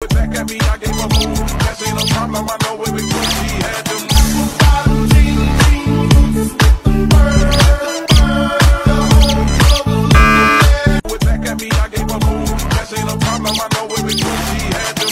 Back at me, I gave a move. That ain't a problem, I know where we go. She had them bottom jeans with the bird. The whole club was looking at. Back at me, I gave a move. That ain't a problem, I know where we go. She had them